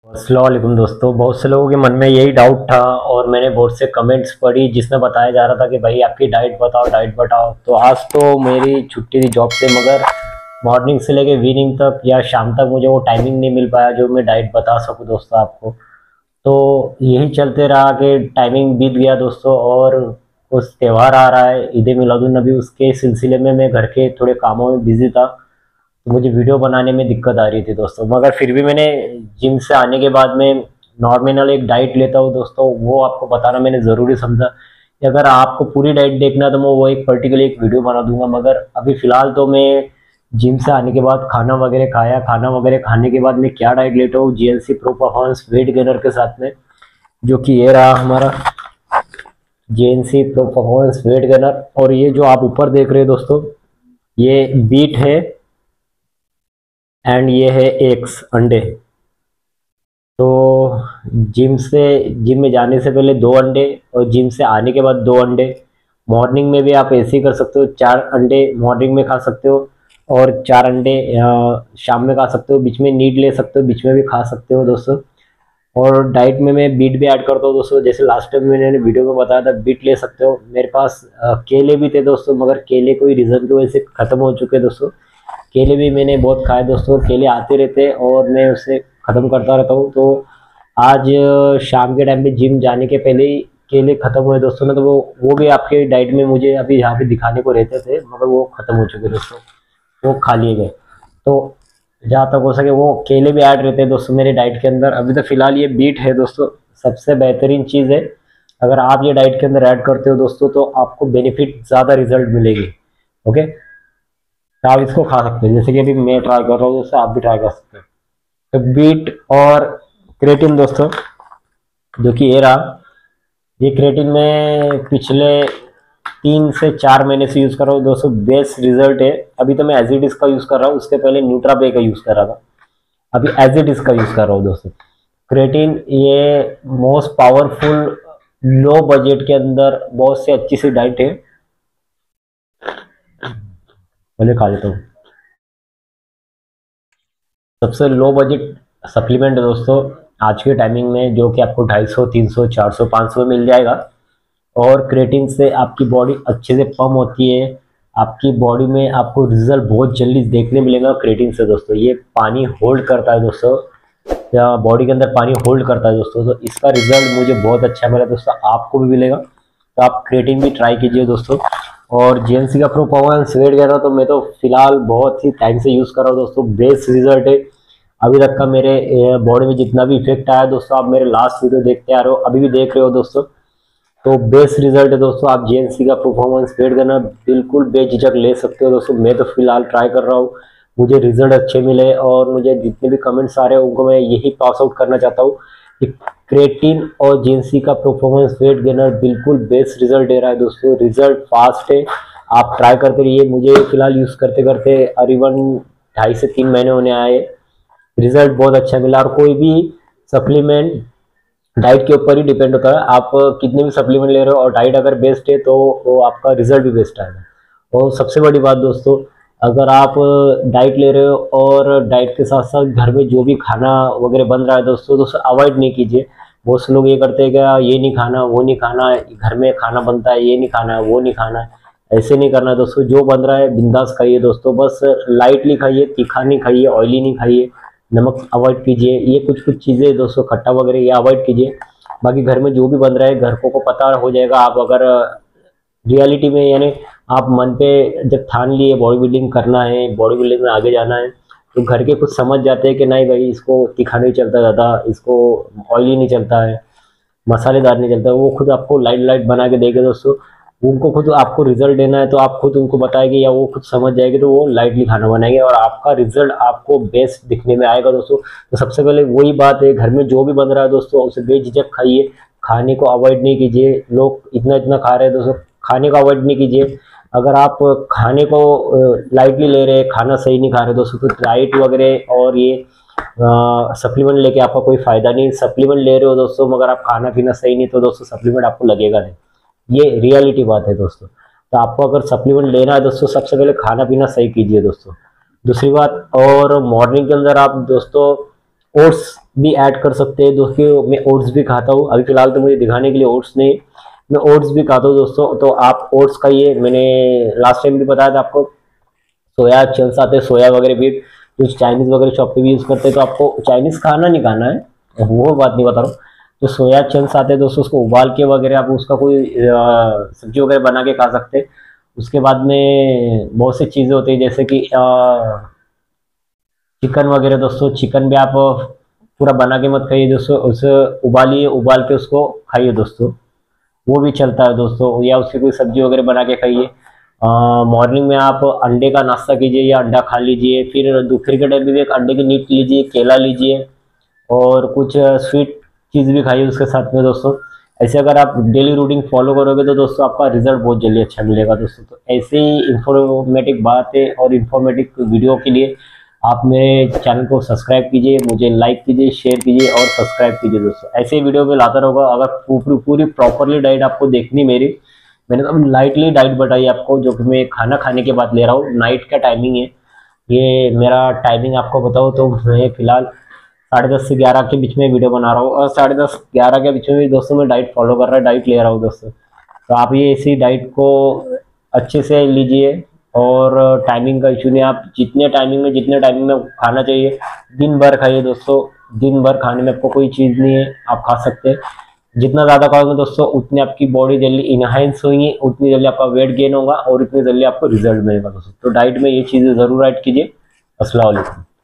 अस्सलाम वालेकुम दोस्तों। बहुत से लोगों के मन में यही डाउट था और मैंने बहुत से कमेंट्स पढ़ी जिसमें बताया जा रहा था कि भाई आपकी डाइट बताओ। तो आज तो मेरी छुट्टी थी जॉब से, मगर मॉर्निंग से लेके इवनिंग तक या शाम तक मुझे वो टाइमिंग नहीं मिल पाया जो मैं डाइट बता सकूं दोस्तों आपको। तो यही चलते रहा कि टाइमिंग बीत गया दोस्तों। और उस त्यौहार आ रहा है ईद मिलादुन नबी, उसके सिलसिले में मैं घर के थोड़े कामों में बिजी था, तो मुझे वीडियो बनाने में दिक्कत आ रही थी दोस्तों। मगर फिर भी मैंने जिम से आने के बाद में नॉर्मल एक डाइट लेता हूँ दोस्तों, वो आपको बताना मैंने ज़रूरी समझा कि अगर आपको पूरी डाइट देखना तो मैं वो एक पर्टिकुलर एक वीडियो बना दूंगा। मगर अभी फ़िलहाल तो मैं जिम से आने के बाद खाना वगैरह खाया, खाना वगैरह खाने के बाद मैं क्या डाइट लेता हूँ GNC pro performance weight gainer के साथ में, जो कि ये रहा हमारा GNC pro performance weight gainer. और ये जो आप ऊपर देख रहे हैं दोस्तों, ये बीट है एंड ये है एग्स, अंडे। तो जिम में जाने से पहले 2 अंडे और जिम से आने के बाद 2 अंडे। मॉर्निंग में भी आप ऐसे ही कर सकते हो, 4 अंडे मॉर्निंग में खा सकते हो और 4 अंडे शाम में खा सकते हो। बीच में नीट ले सकते हो, बीच में भी खा सकते हो दोस्तों। और डाइट में मैं बीट भी ऐड करता हूँ दोस्तों, जैसे लास्ट टाइम मैंने वीडियो में बताया था बीट ले सकते हो। मेरे पास केले भी थे दोस्तों, मगर केले कोई रीज़न की वजह से ख़त्म हो चुके दोस्तों। केले भी मैंने बहुत खाए दोस्तों, केले आते रहते और मैं उसे ख़त्म करता रहता हूँ। तो आज शाम के टाइम पे जिम जाने के पहले ही केले ख़त्म हुए दोस्तों ना, तो वो भी आपके डाइट में मुझे अभी यहाँ पे दिखाने को रहते थे, मगर वो ख़त्म हो चुके दोस्तों, वो खा लिए गए। तो जहाँ तक हो सके वो केले भी ऐड रहते हैं दोस्तों मेरे डाइट के अंदर। अभी तो फ़िलहाल ये बीट है दोस्तों, सबसे बेहतरीन चीज़ है। अगर आप ये डाइट के अंदर ऐड करते हो दोस्तों तो आपको बेनिफिट ज़्यादा रिजल्ट मिलेगी। ओके, तो आप इसको खा सकते हैं, जैसे कि अभी मैं ट्राई कर रहा हूँ, दोस्तों आप भी ट्राई कर सकते हैं। तो बीट और क्रेटिन दोस्तों, जो कि ये रहा, ये क्रेटिन में पिछले 3 से 4 महीने से यूज़ कर रहा हूँ दोस्तों, बेस्ट रिजल्ट है। अभी तो मैं एजिडिस का यूज़ कर रहा हूँ, उसके पहले न्यूट्राबे का यूज़ कर रहा था, अभी एजिडिस का यूज़ कर रहा हूँ दोस्तों। क्रेटिन ये मोस्ट पावरफुल लो बजट के अंदर बहुत से अच्छी सी डाइट है। पहले खा लेता हूँ। सबसे लो बजट सप्लीमेंट है दोस्तों आज के टाइमिंग में, जो कि आपको 250, 300, 400, 500 में मिल जाएगा। और क्रेटिन से आपकी बॉडी अच्छे से पम्प होती है, आपकी बॉडी में आपको रिजल्ट बहुत जल्दी देखने मिलेगा क्रेटिन से दोस्तों। ये पानी होल्ड करता है दोस्तों, या बॉडी के अंदर पानी होल्ड करता है दोस्तों। तो इसका रिजल्ट मुझे बहुत अच्छा मिला दोस्तों, आपको भी मिलेगा। तो आप क्रेटिन भी ट्राई कीजिए दोस्तों। और जीएनसी का प्रो परफॉर्मेंस वेट गेनर तो मैं तो फिलहाल बहुत ही टाइम से यूज़ कर रहा हूँ दोस्तों, बेस्ट रिजल्ट है अभी तक का मेरे बॉडी में जितना भी इफेक्ट आया दोस्तों। आप मेरे लास्ट वीडियो देखते आ रहे हो, अभी भी देख रहे हो दोस्तों, तो बेस्ट रिजल्ट है दोस्तों। आप जीएनसी का परफॉर्मेंस वेट गेनर बिल्कुल बेझिझक ले सकते हो दोस्तों। मैं तो फिलहाल ट्राई कर रहा हूँ, मुझे रिजल्ट अच्छे मिले और मुझे जितने भी कमेंट्स आ रहे हैं उनको मैं यही पास आउट करना चाहता हूँ कि क्रेटिन और जीएनसी का परफॉर्मेंस वेट गेनर बिल्कुल बेस्ट रिजल्ट दे रहा है दोस्तों। रिजल्ट फास्ट है, आप ट्राई करते रहिए। मुझे फिलहाल यूज़ करते करते करीबन 2.5 से 3 महीने होने आए, रिजल्ट बहुत अच्छा मिला। और कोई भी सप्लीमेंट डाइट के ऊपर ही डिपेंड होता है, आप कितने भी सप्लीमेंट ले रहे हो और डाइट अगर बेस्ट है तो वो आपका रिजल्ट भी बेस्ट आएगा। और सबसे बड़ी बात दोस्तों, अगर आप डाइट ले रहे हो और डाइट के साथ साथ घर में जो भी खाना वगैरह बन रहा है दोस्तों अवॉइड नहीं कीजिए। बहुत से लोग ये करते हैं कि ये नहीं खाना, वो नहीं खाना, घर में खाना बनता है, ये नहीं खाना है, वो नहीं खाना है। ऐसे नहीं करना है दोस्तों, जो बन रहा है बिंदास खाइए दोस्तों, बस लाइटली खाइए, तीखा नहीं खाइए, ऑयली नहीं खाइए, नमक अवॉइड कीजिए। ये कुछ कुछ चीज़ें दोस्तों, खट्टा वगैरह ये अवॉइड कीजिए। बाकी घर में जो भी बन रहा है घर को पता हो जाएगा। आप अगर रियलिटी में यानी आप मन पे जब ठान लिए बॉडी बिल्डिंग करना है, बॉडी बिल्डिंग में आगे जाना है, तो घर के कुछ समझ जाते हैं कि नहीं भाई इसको तीखा नहीं चलता ज़्यादा, इसको ऑयली नहीं चलता है, मसालेदार नहीं चलता, वो खुद आपको लाइट लाइट बना के देंगे दोस्तों। उनको खुद आपको रिजल्ट देना है तो आप खुद उनको बताएंगे या वो खुद समझ जाएगी, तो वो लाइटली खाना बनाएंगे और आपका रिजल्ट आपको बेस्ट दिखने में आएगा दोस्तों। तो सबसे पहले वही बात है, घर में जो भी बन रहा है दोस्तों उसे बेझिझक खाइए, खाने को अवॉइड नहीं कीजिए। लोग इतना इतना खा रहे हैं दोस्तों, खाने को अवॉइड नहीं कीजिए। अगर आप खाने को लाइटली ले रहे हैं, खाना सही नहीं खा रहे दोस्तों, तो डाइट वगैरह और ये सप्लीमेंट लेके आपका कोई फायदा नहीं। सप्लीमेंट ले रहे हो दोस्तों मगर आप खाना पीना सही नहीं, तो दोस्तों सप्लीमेंट आपको लगेगा नहीं, ये रियलिटी बात है दोस्तों। तो आपको अगर सप्लीमेंट लेना है दोस्तों, सबसे पहले खाना पीना सही कीजिए दोस्तों। दूसरी बात, और मॉर्निंग के अंदर आप दोस्तों ओट्स भी ऐड कर सकते हैं दोस्तों। मैं ओट्स भी खाता हूँ, अभी फिलहाल तो मुझे दिखाने के लिए ओट्स नहीं, मैं ओट्स भी खाता हूँ दोस्तों। तो आप ओट्स खाइए, मैंने लास्ट टाइम भी बताया था आपको। सोया चंक्स आते हैं, सोया वगैरह भी, जो चाइनीज वगैरह शॉप पे भी यूज करते हैं। तो आपको चाइनीज खाना नहीं खाना है, वो बात नहीं बता रहा हूँ। जो सोया चंक्स आते हैं दोस्तों, उसको उबाल के वगैरह आप उसका कोई सब्जी वगैरह बना के खा सकते हैं। उसके बाद में बहुत सी चीजें होती है, जैसे कि चिकन वगैरह दोस्तों। चिकन भी आप पूरा बना के मत खाइए दोस्तों, उसे उबालिए, उबाल के उसको खाइए दोस्तों, वो भी चलता है दोस्तों। या उसकी कोई सब्जी वगैरह बना के खाइए। मॉर्निंग में आप अंडे का नाश्ता कीजिए या अंडा खा लीजिए, फिर दोपहर के टाइम में भी एक अंडे की नीट लीजिए, केला लीजिए, और कुछ स्वीट चीज़ भी खाइए उसके साथ में दोस्तों। ऐसे अगर आप डेली रूटीन फॉलो करोगे तो दोस्तों आपका रिजल्ट बहुत जल्दी अच्छा मिलेगा दोस्तों। तो ऐसे ही इंफॉर्मेटिव बातें और इंफॉर्मेटिव वीडियो के लिए आप मेरे चैनल को सब्सक्राइब कीजिए, मुझे लाइक कीजिए, शेयर कीजिए और सब्सक्राइब कीजिए दोस्तों। ऐसे ही वीडियो में लाता रहूँगा। अगर पूरी प्रॉपरली डाइट आपको देखनी मेरी, मैंने तो लाइटली डाइट बताई आपको, जो कि मैं खाना खाने के बाद ले रहा हूँ। नाइट का टाइमिंग है ये, मेरा टाइमिंग आपको बताऊँ तो मैं फिलहाल 10:30 से 11 के बीच में वीडियो बना रहा हूँ, और 10:30 11 के बीच में भी दोस्तों मैं डाइट फॉलो कर रहा हूँ, डाइट ले रहा हूँ दोस्तों। तो आप ये इसी डाइट को अच्छे से लीजिए, और टाइमिंग का इशू नहीं, आप जितने टाइमिंग में खाना चाहिए दिन भर खाइए दोस्तों। दिन भर खाने में आपको कोई चीज़ नहीं है, आप खा सकते हैं। जितना ज़्यादा खाओगे दोस्तों उतनी आपकी बॉडी जल्दी इनहांस होगी, उतनी जल्दी आपका वेट गेन होगा और उतनी जल्दी आपको रिजल्ट मिलेगा दोस्तों। तो डाइट में ये चीज़ें ज़रूर ऐड कीजिए। अस्सलाम वालेकुम।